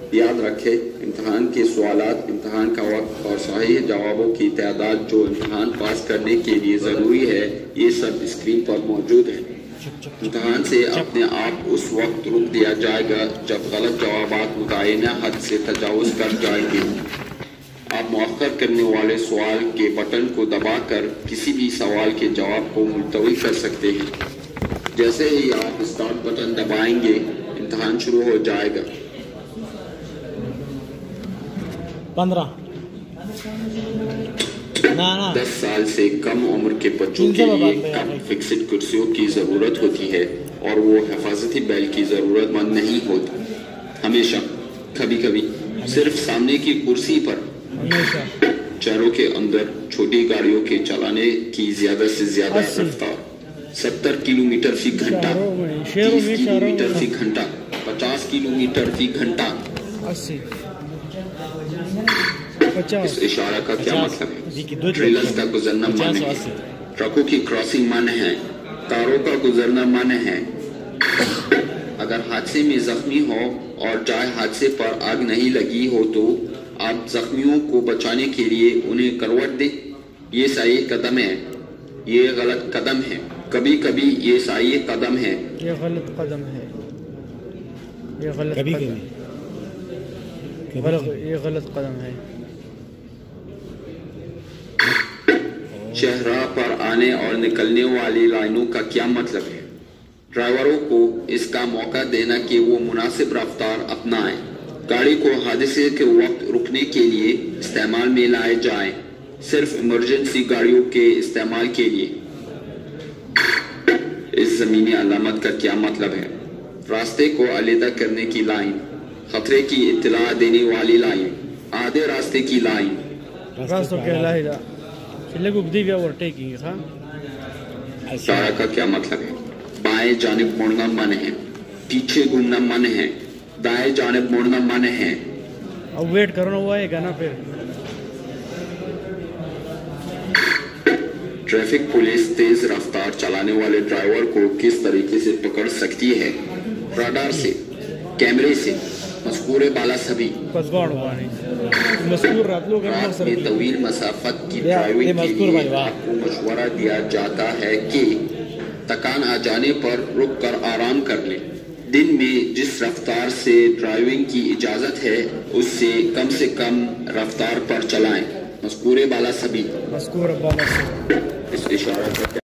یاد رکھے امتحان کے سوالات، امتحان کا وقت اور صحیح جوابوں کی تعداد جو امتحان پاس کرنے کے لیے ضروری ہے، یہ سب اسکرین پر موجود ہے۔ امتحان سے اپنے آپ اس وقت روک دیا جائے گا جب غلط جوابات متعینہ حد سے تجاوز کر جائیں گے۔ آپ مؤخر کرنے والے سوال کے بٹن کو دبا کر کسی بھی سوال کے جواب کو ملتوی کر سکتے ہیں۔ جیسے ہی آپ اسٹارٹ بٹن دبائیں گے، امتحان شروع ہو جائے گا۔ 10 سال سے کم عمر کے بچوں کے لیے کم فکسڈ کرسیوں کی ضرورت ہوتی ہے اور وہ حفاظتی بیلٹ کی ضرورت مند نہیں ہوتی۔ ہمیشہ، کبھی کبھی صرف سامنے کی کرسی پر۔ شہروں کے اندر چھوٹی گاڑیوں کے چلانے کی زیادہ سے زیادہ رفتار 70 کلومیٹر فی گھنٹہ، 30 کلومیٹر فی گھنٹہ، 50 کلومیٹر فی گھنٹہ۔ اس اشارہ کا کیا مطلب ہے؟ ٹریلرز کا گزرنا منع ہے، ٹرکوں کی کراسنگ منع ہے، کاروں کا گزرنا منع ہے۔ اگر حادثے میں زخمی ہو اور چاہے حادثے پر آگ نہیں لگی ہو تو آپ زخمیوں کو بچانے کے لیے انہیں کروٹ دیں۔ یہ صحیح قدم ہے، یہ غلط قدم ہے۔ کبھی کبھی یہ صحیح قدم ہے، یہ غلط قدم ہے، یہ غلط قدم ہے، یہ غلط قدم ہے۔ شاہراہ پر آنے اور نکلنے والی لائنوں کا کیا مطلب ہے؟ ڈرائیوروں کو اس کا موقع دینا کہ وہ مناسب رفتار اپنائیں، گاڑی کو حادثے کے وقت رکنے کے لیے استعمال میں لائے جائیں، صرف ایمرجنسی گاڑیوں کے استعمال کے لیے۔ اس زمینی علامت کا کیا مطلب ہے؟ راستے کو علیحدہ کرنے کی لائن، خطرے کی اطلاع دینے والی لائن، آدھے راستے کی لائن۔ اشارہ کا کیا مطلب ہے؟ بائیں جانب مڑنا منع ہے، پیچھے گھومنا منع ہے، دائیں جانب مڑنا منع ہے۔ اب ویٹ کرنا ہوا ہے گا نا پھر۔ ٹریفک پولیس تیز رفتار چلانے والے ڈرائیور کو کس طریقے سے پکڑ سکتی ہے؟ راڈار سے، کیمرے سے، مذکور بالا سبھی۔ رات میں طویل مسافت کی ڈرائیونگ کے لیے آپ کو مشورہ دیا جاتا ہے کہ تکان آ جانے پر رک کر آرام کر لیں۔ دن میں جس رفتار سے ڈرائیونگ کی اجازت ہے اس سے کم رفتار پر چلائیں۔ مذکور بالا سبھی۔ اس اشارہ کا